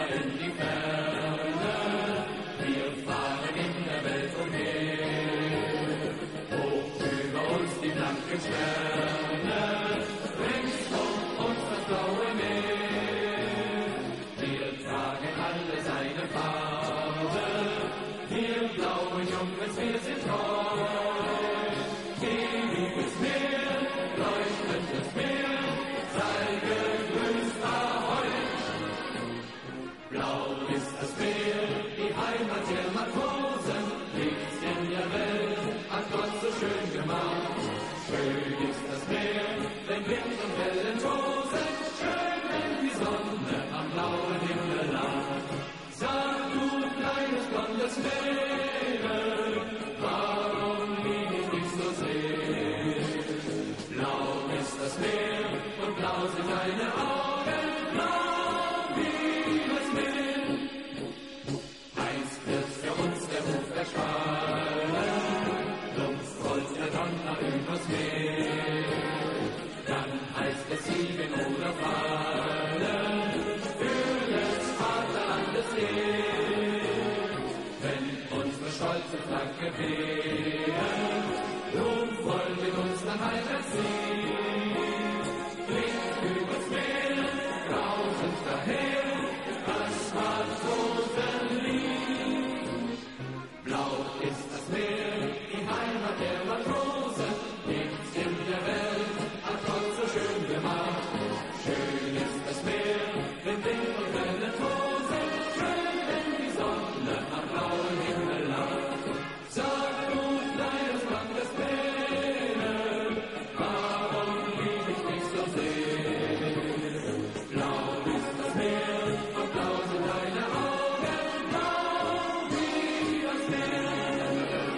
in die Ferne, wir fahren in der Welt umher. Hoch über uns die blanken Sterne, rings um uns das blaue Meer. Wir tragen alle seine Farbe, wir blauen Jungs, wir sind treu. Ewiges Meer, leuchtendes Meer, sei gegrüßt Ahoi. Blau ist das Meer, die Heimat der Matrosen, nichts in der Welt hat Gott so schön gemacht. Schön ist das Meer, wenn Wind und Wellen tosen, schön, wenn die Sonne am blauen Himmel lacht. Sag du, kleines blondes Mädel, warum lieb ich dich so sehr? Blau ist das Meer und blau sind deine Augen, blau wie das Meer. Einst wird für uns der Ruf erschallen, dumpf rollt der Donner übers Meer. Dann heißt es siegen oder fallen, für des Vaterlandes Heer. Wenn unsere stolze Flagge wehen, ruhmvoll mit uns nach Heimat ziehen. Blick übers Meer, brausend daher, das Matrosenlied. Blau ist das Meer, die Heimat der Matrosen, nichts in der Welt hat Gott so schön gemacht. Schön ist das Meer, wenn Wind und Wellen tosen, schön, wenn die Sonne am blauen Himmel lacht. Sag du, kleines blondes Mädel, warum lieb ich dich so sehr? Blau ist das Meer und blau sind deine Augen, blau wie das Meer.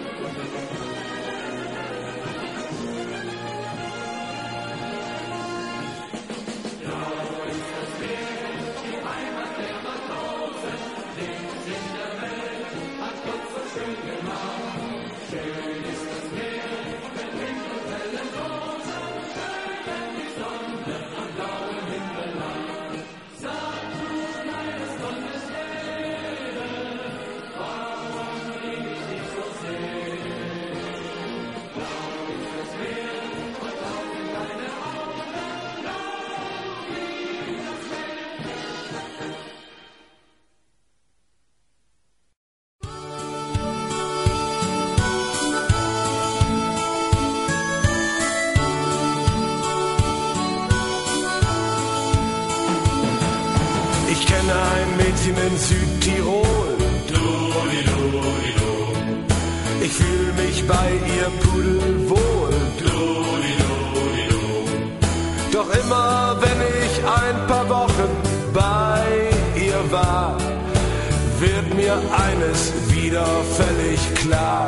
Blau ist das Meer, die Heimat der Matrosen, nichts in der Welt hat Gott so schön gemacht. Schön ist das Meer, wenn Wind und Wellen tosen, schön, wenn die Sonne am blauen Himmel lacht. Sag du, kleines blondes Mädel, warum lieb ich dich so sehr? Blau ist das Meer und blau sind deine Augen, blau wie das Meer. Ich kenne ein Mädchen in Südtirol. Ich fühle mich bei ihr pudelwohl. Doch immer wenn ich ein paar Wochen bei ihr war, wird mir eines wieder völlig klar.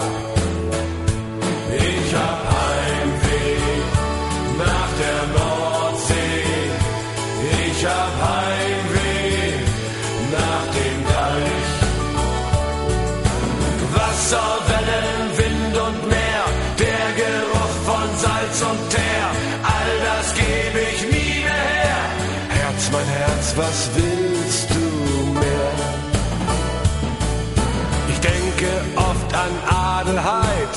Ich hab Heimweh nach der Nordsee. Ich hab Heimweh nach dem Deich. Wasser, Wellen, Wind und Meer, der Geruch von Salz und Teer, all das geb ich nie mehr her. Herz, mein Herz, was willst du mehr? Ich denke oft an Adelheid.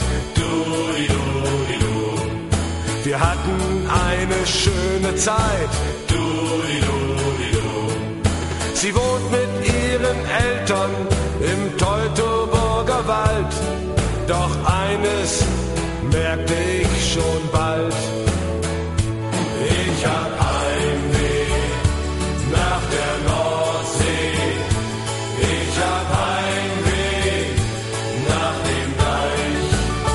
Wir hatten eine schöne Zeit. Sie wohnt mit ihren Eltern im Teutoburger Wald. Doch eines merkte ich schon bald. Ich hab Heimweh nach der Nordsee. Ich hab Heimweh nach dem Deich.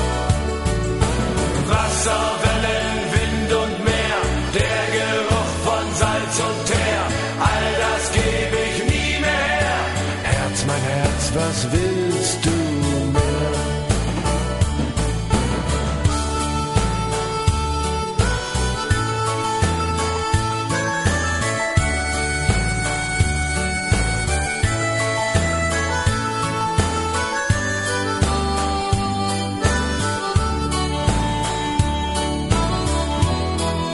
Wasser, Wellen, Wind und Meer, der Geruch von Salz und Teer, all das geb ich nie mehr her. Herz, mein Herz, was willst du mehr?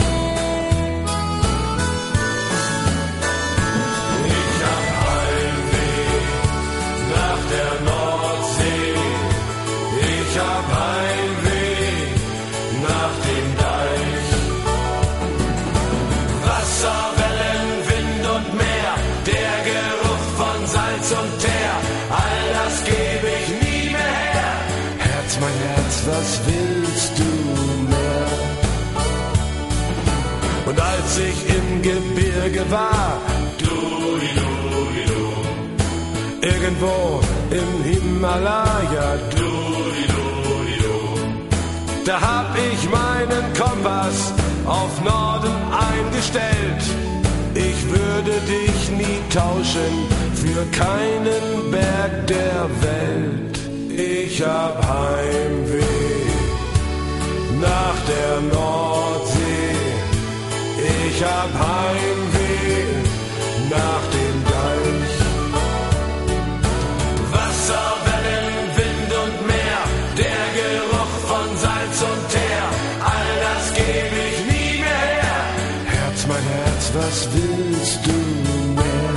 Ich hab Heimweh war. Irgendwo im Himalaya. Da hab ich meinen Kompass auf Norden eingestellt. Ich würde dich nie tauschen für keinen Berg der Welt. Ich hab Heimweh nach der Nordsee. Ich hab Heimweh nach dem Deich. Wasser, Wellen, Wind und Meer, der Geruch von Salz und Teer, all das geb ich nie mehr her. Herz, mein Herz, was willst du mehr?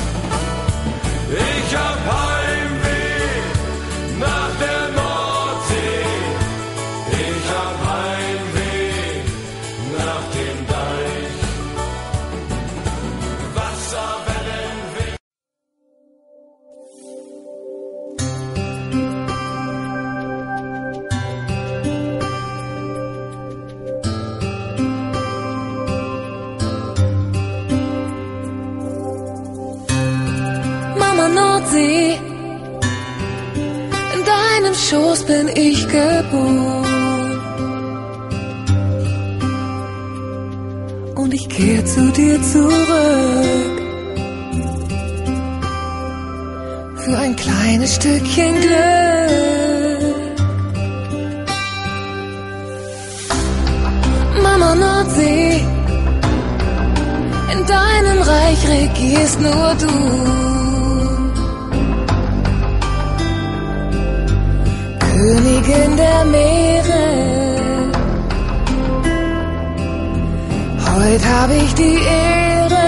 Ich hab Heimweh nach der Nordsee. Ich hab Heimweh nach dem Deich. Wasser, Wellen, Wind. Mama Nordsee, in deinem Schoß bin ich geboren und ich kehr zu dir zurück für ein kleines Stückchen Glück. Mama Nordsee, in deinem Reich regierst nur du. Königin der Meere, heute hab ich die Ehre.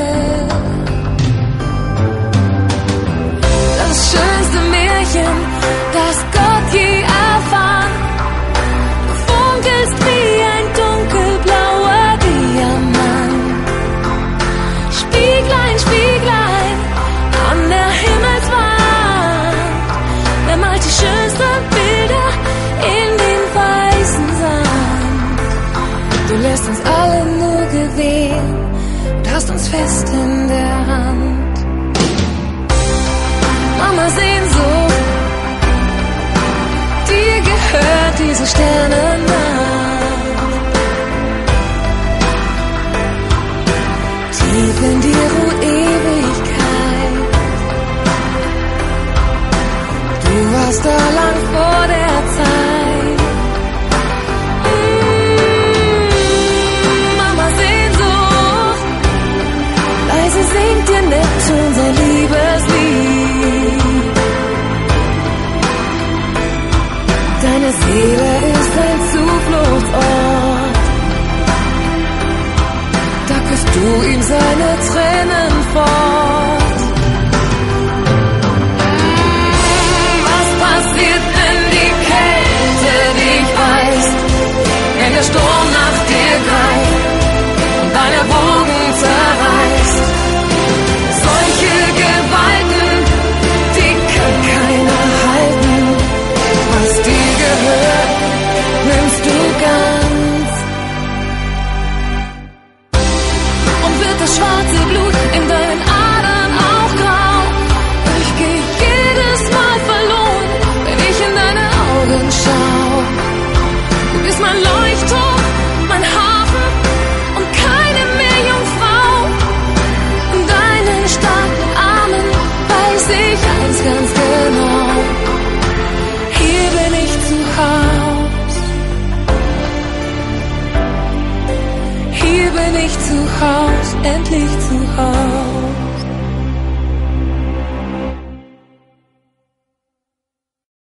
Das schönste Märchen, das Gott je erfand. Du funkelst wie ein dunkelblauer Diamant. Spieglein, Spieglein an der Himmelswand. Wer malt die schönsten Bilder in den weißen Sand? Du lässt uns alle nur gewähren und hast uns fest in der Hand. Mama Sehnsucht, dir gehört diese Sternennacht. Tief in dir ruht Ewigkeit. Du warst da lang vor der Zeit. Mama Sehnsucht, leise singt dir Neptun sein Liebeslied. Deine Seele ist ein Zufluchtsort. Da küsst du ihm seine Tränen.